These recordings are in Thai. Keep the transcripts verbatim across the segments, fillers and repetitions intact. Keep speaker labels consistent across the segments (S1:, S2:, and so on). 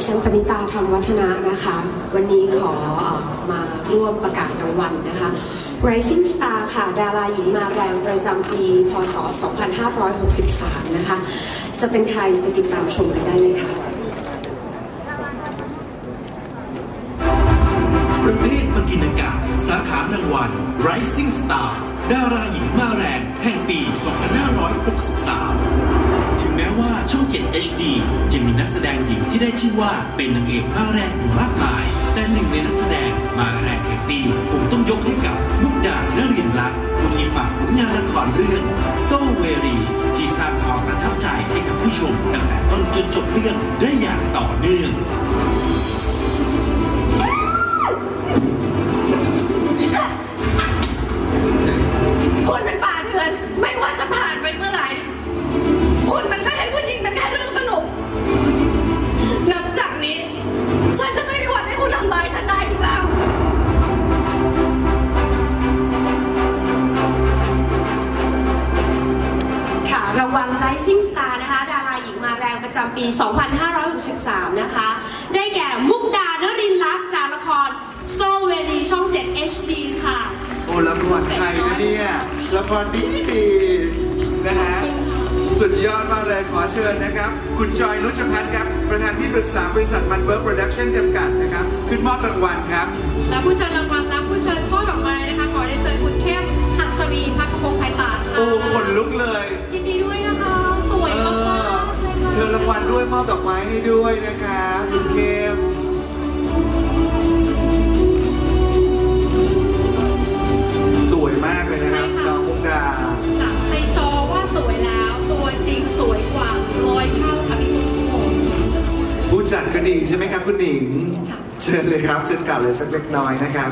S1: ฉันปณิตาธรรมวัฒนะนะคะวันนี้ขอมาร่วมประกาศรางวัลนะคะ Rising Star ค่ะดาราหญิงมาแรงประจำปีพ.ศ. สองพันห้าร้อยหกสิบสามนะคะจะเป็นใครไปติดตามชมกันได้เลยค่ะ
S2: ประเภทปกิณกะสาขารางวัล Rising Star ดาราหญิงมาแรงแห่งปี สองพันห้าร้อยหกสิบสาม ถึงแม้ว่าช่อง เจ็ด เอช ดี จะมีนักแสดงหญิงที่ได้ชื่อว่าเป็นนางเอกมาแรงอยู่มากมายแต่หนึ่งในนักแสดงมาแรงแห่งปีคงต้องยกให้กับมุกดานรินทร์รัตน์ผู้ที่ฝากผลงานละครเรื่องโซเวรีที่สร้างความประทับใจให้กับผู้ชมตั้งแต่ต้นจนจบเรื่องได้อย่างต่อเนื่อง
S1: คุณเป็นป่าเถื่อนไม่ว่าจะผ่านไปเมื่อไหร่คุณมันก็เห็นผู้หญิงเป็นแค่เรื่องสนุกนับจากนี้ฉันจะไม่มีวันให้คุณทำลายฉันได้อีกแล้วค่ะรางวัล Rising Star นะคะดาราหญิงมาแรงประจำปี สองพันห้าร้อยหกสิบสาม นะคะได้แก่มุกดานรินทร์รัตน์จากละครโซเวรีช่อง เจ็ด เอช ดี ค่ะ
S3: โอ้ละครไทยนะเนี่ยละครดีดีนะฮะสุดยอดมากเลยขอเชิญนะครับคุณจอยนุชพัฒน์ครับประธานที่ปรึกษาบริษัทมันเบิร์กโปรดักชั่นจำกัดนะครับขึ้นมอบรางวัลครับ
S4: และผู้เชิญรางวัลและผู้เชิญช่อดอกไม้นะคะขอได้เชิญคุณเข้มหัสวีพักพงษ์ไพศาลค่ะ
S3: โอ้ขนลุกเลย
S4: ยินดีด้วยนะคะสวยมาก
S3: เชิญรางวัลด้วยมอบดอกไม้ให้ด้วยนะคะคุณเข้มสวยมากเลยนะครับจอมุกดา
S4: ในจอว่าสวยแล้วตัวจริงสวยกว่าร้อยเท่าค่ะพี่ตุ๊ก
S3: ผู้จัดก็ดีใช่ไหมครับคุณหนิงเชิญเลยครับเชิญกล่าวเลยสักเล็กน้อยนะครับ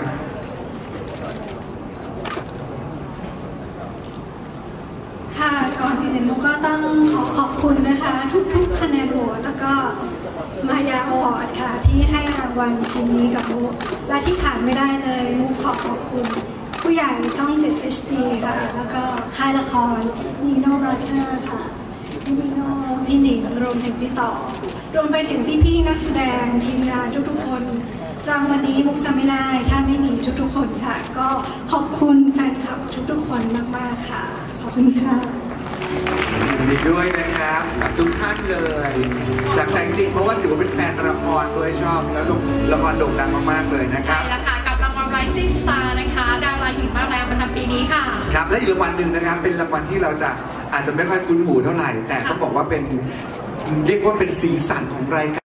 S5: ค่ะก่อนอื่นมุกก็ต้องขอขอบคุณนะคะทุกๆคะแนนโหวตแล้วก็มายาอวอร์ดค่ะที่ให้รางวัลชิ้นนี้กับมุกและที่ขาดไม่ได้เลยมุกขอขอบคุณผู้ใหญ่ช่อง เจ็ด เอช ดี ค่ะแล้วก็ค่ายละครนีโน่บราเธอร์ค่ะพี่นีโน่พี่หนิงรวมถึงพี่ต่อรวมไปถึงพี่ๆนักแสดงทีมงานทุกๆคนรางวัลนี้มุกจะไม่ได้ถ้าไม่มีทุกๆคนค่ะก็ขอบคุณแฟนคลับทุกๆคนมากๆค่ะขอบคุณค่ะ
S3: ยินดีด้วยนะครับกับทุกท่านเลยจากใจจริงเพราะว่าถือว่าเป็นแฟนละครด้วยชอบแล้วละครโด่งดังมากๆเลยนะครับ
S4: ใช่แล้วค่ะกับรางวัล Rising Star นะคะดาราหญิงมาแรงประจำปีนี้ค่ะ
S3: ครับและอีกรางวัลหนึ่งนะครับเป็นรางวัลที่เราจะอาจจะไม่ค่อยคุ้นหูเท่าไหร่แต่ต้องบอกว่าเป็นเรียกว่าเป็นสีสันของรายการ